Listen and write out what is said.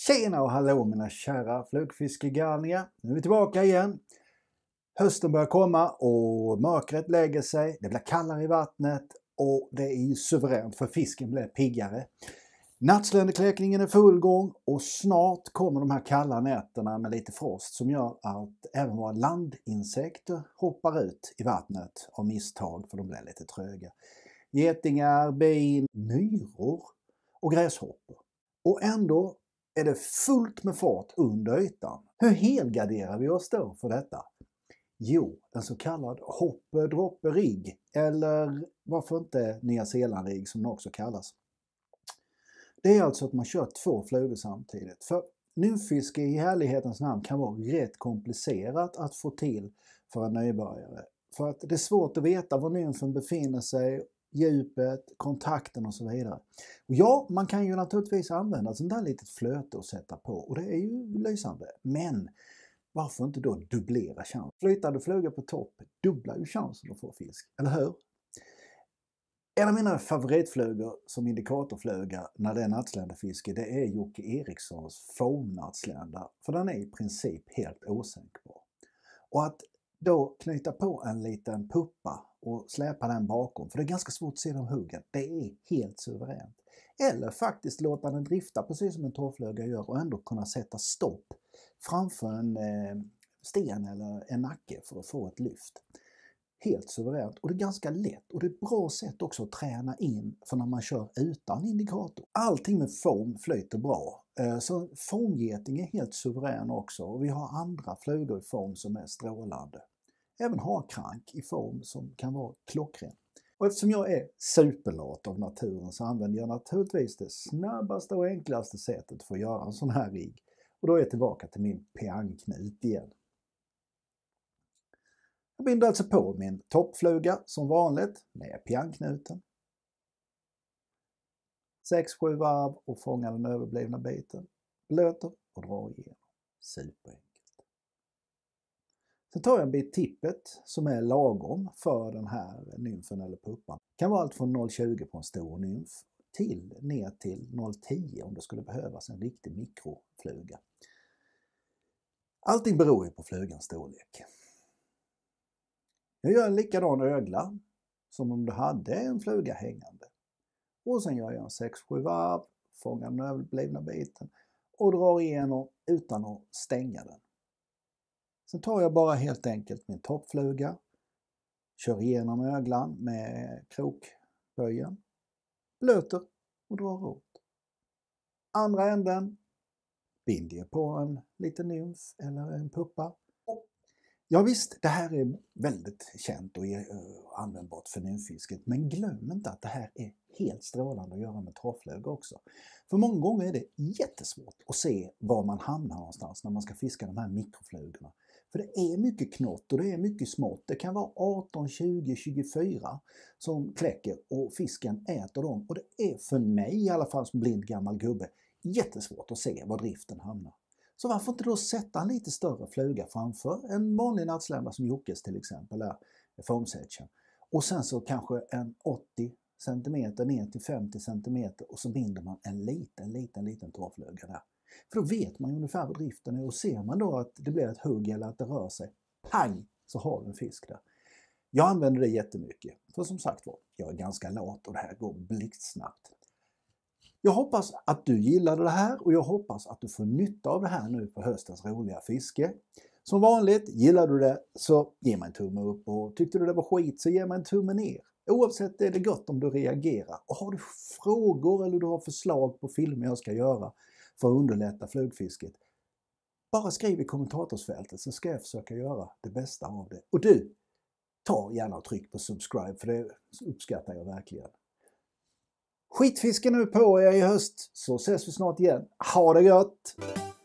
Tjena och hallå mina kära flugfiskegalningar. Nu är vi tillbaka igen. Hösten börjar komma och mörkret lägger sig. Det blir kallare i vattnet och det är ju suveränt för fisken blir piggare. Nattsländerkläckningen är full gång och snart kommer de här kalla nätterna med lite frost som gör att även våra landinsekter hoppar ut i vattnet av misstag för de blir lite tröga. Getingar, bin, myror och gräshoppor. Och ändå är det fullt med fart under ytan. Hur helgarderar vi oss då för detta? Jo, en så kallad hoppe-droppe-rigg eller varför inte Nya Zeeland-rigg som den också kallas. Det är alltså att man kör två flugor samtidigt. För nymfiske i härlighetens namn kan vara rätt komplicerat att få till för en nybörjare. För att det är svårt att veta var nymfen befinner sig, djupet, kontakten och så vidare. Och ja, man kan ju naturligtvis använda ett sånt där litet flöte och sätta på och det är ju lysande. Men varför inte då dubblera chansen? Flytande flugor på topp dubblar ju chansen att få fisk, eller hur? En av mina favoritflugor som indikatorfluga när det är natsländerfiske det är Jocke Erikssons foam-natslända. För den är i princip helt osänkbar. Och att då knyta på en liten puppa och släpa den bakom, för det är ganska svårt att se de huggen, det är helt suveränt. Eller faktiskt låta den drifta precis som en torrfluga gör och ändå kunna sätta stopp framför en sten eller en nacke för att få ett lyft. Helt suveränt och det är ganska lätt och det är ett bra sätt också att träna in för när man kör utan indikator. Allting med foam flyter bra. Så foamgeting är helt suverän också och vi har andra flugor i foam som är strålande. Även harkrank i foam som kan vara klockren. Och eftersom jag är superlat av naturen så använder jag naturligtvis det snabbaste och enklaste sättet för att göra en sån här rigg. Och då är jag tillbaka till min pianknut igen. Jag binder alltså på min toppfluga som vanligt med pianknuten. 6-7 varv och fångar den överblivna biten. Blöter och drar igenom. Superenkelt. Sen tar jag en bit tippet som är lagom för den här nymfen eller puppan. Det kan vara allt från 0,20 på en stor nymf till ner till 0,10 om det skulle behövas en riktig mikrofluga. Allting beror ju på flugans storlek. Jag gör en likadan ögla som om du hade en fluga hängande. Och sen gör jag en 6-7 varv, fångar den överblivna biten och drar igenom utan att stänga den. Sen tar jag bara helt enkelt min toppfluga, kör igenom öglan med krokböjen, blöter och drar åt. Andra änden binder jag på en liten nymf eller en puppa. Ja visst, det här är väldigt känt och användbart för nymfisket. Men glöm inte att det här är helt strålande att göra med torrfluga också. För många gånger är det jättesvårt att se var man hamnar någonstans när man ska fiska de här mikroflugorna. För det är mycket knott och det är mycket smått. Det kan vara 18, 20, 24 som kläcker och fisken äter dem. Och det är för mig i alla fall som blind gammal gubbe jättesvårt att se var driften hamnar. Så varför inte då sätta en lite större fluga framför en vanlig nattslända som Jockes till exempel är foamsetchen. Och sen så kanske en 80 cm ner till 50 cm och så binder man en liten torrfluga där. För då vet man ju ungefär vad driften är och ser man då att det blir ett hugg eller att det rör sig, pang, så har du en fisk där. Jag använder det jättemycket, för som sagt var, jag är ganska lat och det här går blixtsnabbt. Jag hoppas att du gillade det här och jag hoppas att du får nytta av det här nu på höstens roliga fiske. Som vanligt, gillar du det så ge mig en tumme upp och tyckte du det var skit så ge mig en tumme ner. Oavsett är det gott om du reagerar. Och har du frågor eller du har förslag på filmer jag ska göra för att underlätta flugfisket, bara skriv i kommentatorsfältet så ska jag försöka göra det bästa av det. Och du, ta gärna och tryck på subscribe för det uppskattar jag verkligen. Skitfisken nu på er i höst så ses vi snart igen. Ha det gött!